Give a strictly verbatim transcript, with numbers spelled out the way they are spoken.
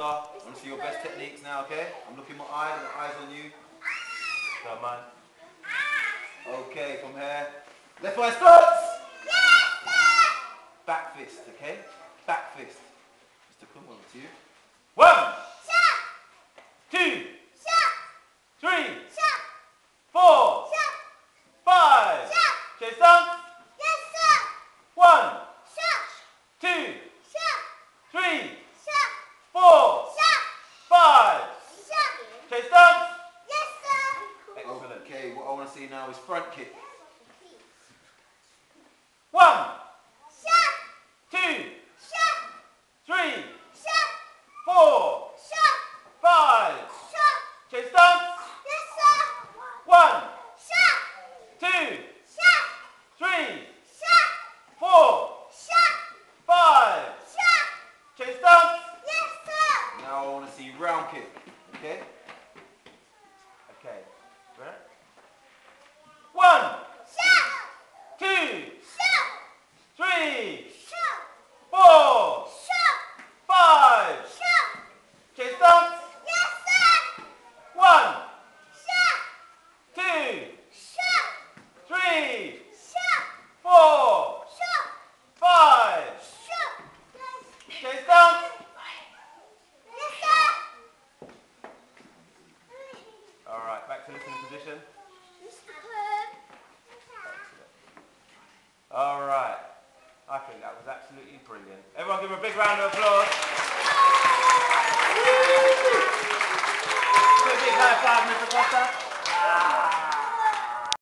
I want to see your best techniques now, okay? I'm looking my eyes, my eyes on you. Come on. Okay, from here. Left eye starts. Back fist, okay? Back fist. Mister Kun, over to you. One. Two. Three. Four. Five. Chase down. One. Two. Three. Four. Five. Chase down. Excellent. Okay, what I want to see now is front kick. One. Two. Three. Four. Five. Chase down. One. Two. Three. Four. Five. Chase down. Now I want to see round kick. Okay? Okay. Right? One. Two. Three. Four. Five. Chase down. One. Two. Three. Four. Five. Chase down. Alright, back to listening position. Alright. I think that was absolutely brilliant. Everyone give him a big round of applause. Give a big high five, Mister Costa.